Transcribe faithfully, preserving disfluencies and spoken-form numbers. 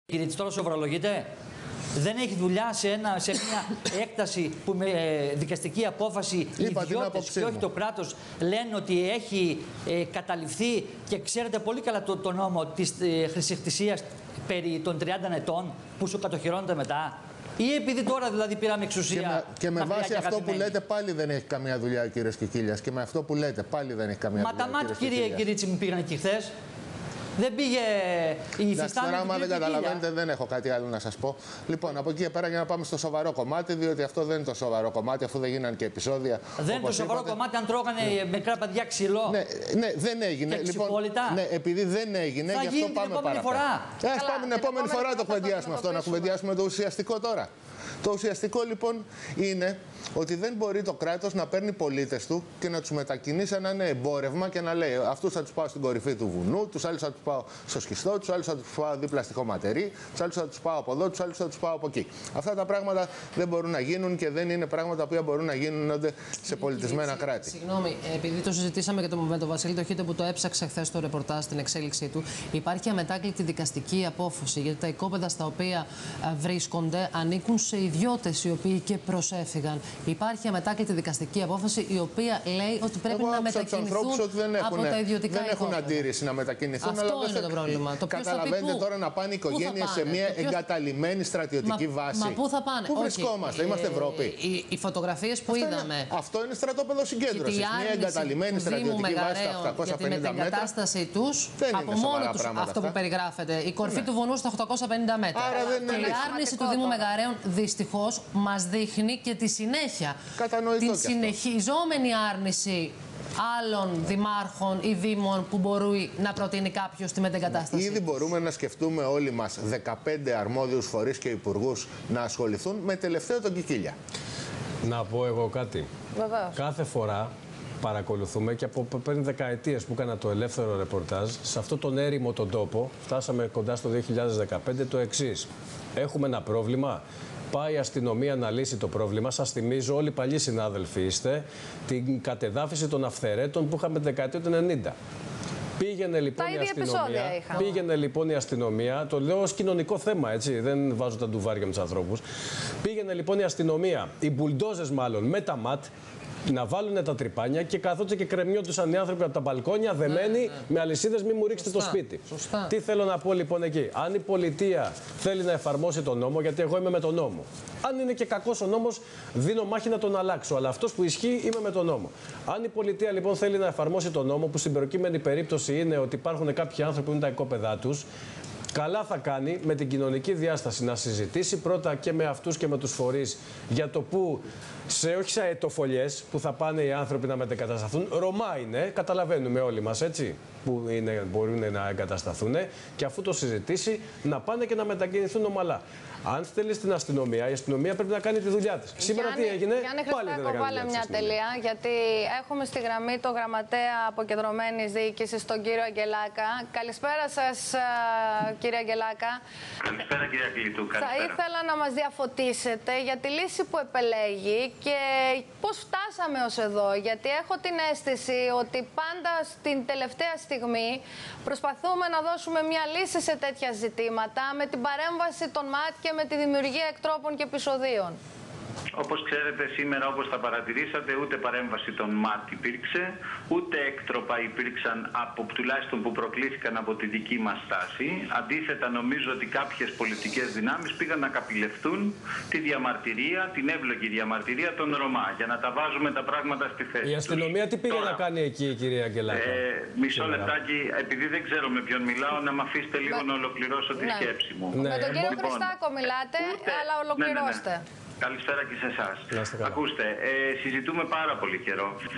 Κύριε Τσιτώρο, σοβαρολογείτε. Δεν έχει δουλειά σε, ένα, σε μια έκταση που με ε, δικαστική απόφαση οι ιδιώτες και όχι το κράτος λένε ότι έχει ε, καταληφθεί, και ξέρετε πολύ καλά το, το νόμο της ε, χρησιχτησίας περί των τριάντα ετών που σου κατοχυρώνεται μετά. Ή επειδή τώρα δηλαδή πήραμε εξουσία. Και με, και με βάση αυτό που λέτε πάλι δεν έχει καμία δουλειά ο κύριος Κικίλιας. Και με αυτό που λέτε πάλι δεν έχει καμία Μα δουλειά. Μα τα μάτια, κύριε Κυρίτσι, μου πήγαν εκεί χθες. Δεν πήγε η υφιστάμενη. Τώρα, άμα δεν καταλαβαίνετε, δεν έχω κάτι άλλο να σας πω. Λοιπόν, από εκεί και πέρα για να πάμε στο σοβαρό κομμάτι, διότι αυτό δεν είναι το σοβαρό κομμάτι, αφού δεν γίνανε και επεισόδια. Δεν είναι το σοβαρό είπατε. κομμάτι αν τρώγανε ναι. μικρά παιδιά ξυλό. Ναι, ναι, δεν έγινε. Λοιπόν, ναι, επειδή δεν έγινε, θα γι' αυτό πάμε παραπέρα. Ας πάμε την επόμενη φορά το κουβεντιάσουμε αυτό, να κουβεντιάσουμε το ουσιαστικό τώρα. Το ουσιαστικό λοιπόν είναι ότι δεν μπορεί το κράτος να παίρνει πολίτες του και να τους μετακινεί σε ένα εμπόρευμα και να λέει αυτούς θα τους πάω στην κορυφή του βουνού, τους άλλους θα τους πάω στο σχιστό, τους άλλους θα τους πάω δίπλα στη χωματερή, τους άλλους θα τους πάω από εδώ, τους άλλους θα τους πάω από εκεί. Αυτά τα πράγματα δεν μπορούν να γίνουν και δεν είναι πράγματα που μπορούν να γίνουν σε πολιτισμένα Κύριε, κράτη. Συγγνώμη, επειδή το συζητήσαμε και το, με τον Βασίλη Τοχίτε που το έψαξε χθε το ρεπορτάζ στην εξέλιξή του, υπάρχει αμετάκλητη δικαστική απόφαση γιατί τα οικόπεδα στα οποία βρίσκονται ανήκουν σε ιδιώτες οι οποίοι και προσέφυγαν. Υπάρχει αμετάκλητη δικαστική απόφαση η οποία λέει ότι πρέπει Εγώ να μετακινηθούν ότι δεν έχουν, από τα ιδιωτικά δεν έχουν οικόπεδα. αντίρρηση να μετακινηθούν. Αυτό αλλά είναι το πρόβλημα. Το καταλαβαίνετε τώρα να πάνε οι οικογένειες σε μια ποιος... εγκαταλειμμένη στρατιωτική μα, βάση. Μα πού θα πάνε? Πού βρισκόμαστε, ε, είμαστε Ευρώπη. Οι, οι φωτογραφίες που αυτό είδαμε. Είναι, αυτό είναι στρατόπεδο συγκέντρωσης. Μια εγκαταλειμμένη στρατιωτική βάση στα οκτακόσια πενήντα μέτρα. Για την μετεγκατάστασή τους, από μόνο τους αυτό που περιγράφεται, η κορφή του βουνού στα οκτακόσια πενήντα μέτρα. Η άρνηση του Δήμου Μεγαρέων δυστυχώς μας δείχνει και τη συνέχεια. Την συνεχιζόμενη άρνηση άλλων δημάρχων ή δήμων που μπορεί να προτείνει κάποιος τη μετεγκατάσταση. Ήδη μπορούμε να σκεφτούμε όλοι μας δεκαπέντε αρμόδιους φορείς και υπουργούς να ασχοληθούν με τελευταίο τον Κικίλια. Να πω εγώ κάτι. Βεβαίως. Κάθε φορά παρακολουθούμε και από πριν δεκαετίες που έκανα το ελεύθερο ρεπορτάζ, σε αυτό τον έρημο τον τόπο, φτάσαμε κοντά στο δύο χιλιάδες δεκαπέντε, το εξής. Έχουμε ένα πρόβλημα. Πάει η αστυνομία να λύσει το πρόβλημα. Σας θυμίζω, όλοι οι παλιοί συνάδελφοι είστε, την κατεδάφιση των αυθαιρέτων που είχαμε τη δεκαετία του ενενήντα. Πήγαινε λοιπόν, η αστυνομία, πήγαινε λοιπόν η αστυνομία, το λέω ως κοινωνικό θέμα, έτσι, δεν βάζω τα ντουβάρια με τους ανθρώπους. Πήγαινε λοιπόν η αστυνομία, οι μπουλντόζες μάλλον, με τα ματ, να βάλουν τα τρυπάνια και καθόντουσαν και κρεμιόντουσαν οι άνθρωποι από τα μπαλκόνια δεμένοι ναι, ναι. με αλυσίδες, μη μου ρίξετε Σωστά. το σπίτι. Σωστά. Τι θέλω να πω λοιπόν εκεί. Αν η πολιτεία θέλει να εφαρμόσει τον νόμο, γιατί εγώ είμαι με τον νόμο. Αν είναι και κακός ο νόμος, δίνω μάχη να τον αλλάξω. Αλλά αυτός που ισχύει είμαι με τον νόμο. Αν η πολιτεία λοιπόν θέλει να εφαρμόσει τον νόμο, που στην προκείμενη περίπτωση είναι ότι υπάρχουν κάποιοι άνθρωποι που είναι τα οικόπεδά τους, καλά θα κάνει με την κοινωνική διάσταση να συζητήσει πρώτα και με αυτούς και με τους φορείς για το που, σε, όχι σε αετοφολιές που θα πάνε οι άνθρωποι να μετεγκατασταθούν. Ρωμά είναι, καταλαβαίνουμε όλοι μας, έτσι, που είναι, μπορούν να εγκατασταθούν και αφού το συζητήσει να πάνε και να μετακινηθούν ομαλά. Αν στέλνει στην αστυνομία, η αστυνομία πρέπει να κάνει τη δουλειά της. Σήμερα τι έγινε, Γιάννη πάλι δεν έκανε βάλε μια τελεία, γιατί έχουμε στη γραμμή το γραμματέα αποκεντρωμένης διοίκησης, τον κύριο Αγγελάκα. Καλησπέρα σας, κύριε Αγγελάκα. Καλησπέρα, κυρία Κλητού. Θα ήθελα να μας διαφωτίσετε για τη λύση που επελέγει και πώς φτάσαμε ως εδώ. Γιατί έχω την αίσθηση ότι πάντα στην τελευταία στιγμή προσπαθούμε να δώσουμε μια λύση σε τέτοια ζητήματα με την παρέμβαση των ΜΑΤ και με τη δημιουργία εκτρόπων και επεισοδίων. Όπως ξέρετε, σήμερα, όπως τα παρατηρήσατε, ούτε παρέμβαση των ΜΑΤ υπήρξε, ούτε έκτροπα υπήρξαν, από, τουλάχιστον που προκλήθηκαν από τη δική μας στάση. Αντίθετα, νομίζω ότι κάποιες πολιτικές δυνάμεις πήγαν να καπηλευτούν τη διαμαρτυρία, την εύλογη διαμαρτυρία των Ρωμά, για να τα βάζουμε τα πράγματα στη θέση. Η αστυνομία τους. τι πήγε Τώρα, να κάνει εκεί, κυρία Αγγελάκα? Ε, μισό λεπτάκι, επειδή δεν ξέρω με ποιον μιλάω, να με αφήσετε λίγο να ολοκληρώσω τη ναι. σκέψη μου. Ναι. Με τον κύριο λοιπόν, Χριστάκο μιλάτε, ούτε... αλλά ολοκληρώστε. Ναι, ναι, ναι. Καλησπέρα και σε εσάς. Ακούστε, ε, συζητούμε πάρα πολύ καιρό.